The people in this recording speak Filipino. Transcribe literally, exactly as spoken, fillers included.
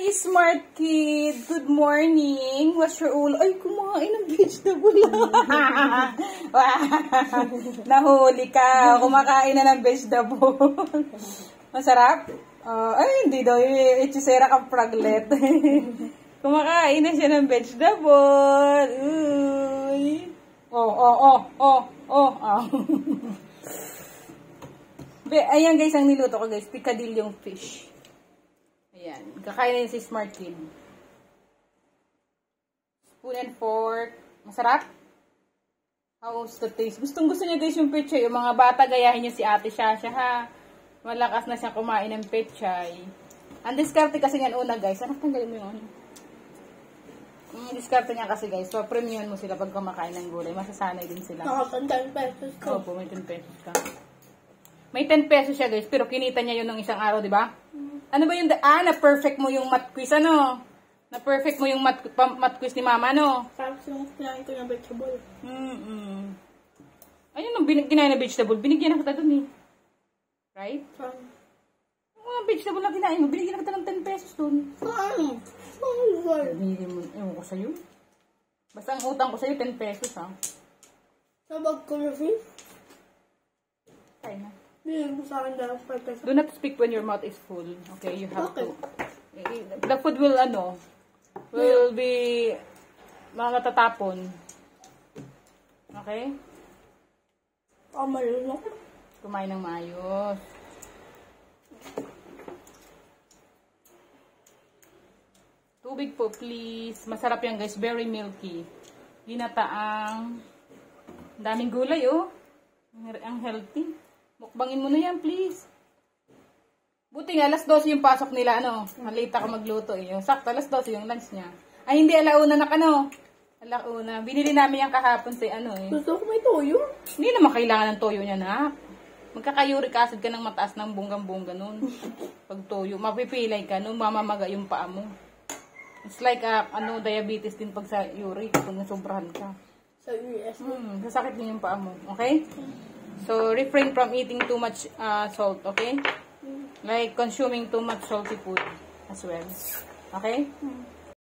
Hi, smart kid! Good morning! What's your ulo? Ay, kumain ng vegetable. Nahuli ka. Kumakain na ng vegetable. Masarap? Uh, ay, hindi daw. Ichisera kang praglet. Kumakain na siya ng vegetable. Uy. Oh, oh, oh, oh, oh, oh. Ayan guys, ang niluto ko guys. Picadillyong fish. Ayan. Kakain na si smart kid. Spoon and fork. Masarap? How's the taste? Gustong gusto niya guys yung pechay. Yung mga bata, gayahin niyo si ate Shasha ha. Malakas na siyang kumain ng pechay. Ang diskarte kasi nga una guys. Ano tanggalin mo yung ano? Ang diskarte niya kasi guys. So, premium mo sila pag kumakain ng gulay. Masasanay din sila. Nakaka ten pesos ko. Opo, may ten pesos ka. May ten pesos siya guys. Pero kinita niya yun ng isang araw, di ba? Ano ba yung, ah, na-perfect mo yung math quiz, ano? Na-perfect mo yung math, math quiz ni mama, no? Tapos yung kinain ko ng vegetable. Mm-mm. Ayun, nung kinain na vegetable, binigyan na kita dun eh. Right? Saan? Yung mga vegetable na kinain mo, binigyan na kita ng ten pesos dun. Saan? Saan? Binigyan mo, ewan ko sa'yo. Basta ang utang ko sa'yo, ten pesos, ha? Sa bag ko na fish? Kaya na. Binigyan mo sa akin dahil five pesos. Do not speak when your mouth is full. Okay, you have Okay. to. The food will, ano, will be mga tatapon. Okay? Ah, malunok. Kumain ng maayos. Tubig po, please. Masarap yan, guys. Very milky. Ginataang. Daming gulay, oh. Ang healthy. Mukbangin mo na yan, please. Buti nga, alas dose yung pasok nila, ano. Malita ka magluto, eh. Sakto, alas dose yung lunch niya. Ay, hindi, alauna na ka, no. Alauna. Binili namin yung kahapon sa, ano, eh. Gusto ko may toyo. Hindi naman kailangan ng toyo niya, na. Magkaka-uric acid ka ng mataas ng bunggang-bungga nun. Pag toyo, mapipilay ka, no. Mamamaga yung paa mo. It's like, uh, ano, diabetes din pag sa uric, kung sobrahan ka. Sa U S. Hmm, sasakit din yung paa mo. Okay? So, refrain from eating too much uh, salt, okay? Like consuming too much salty food as well. Okay?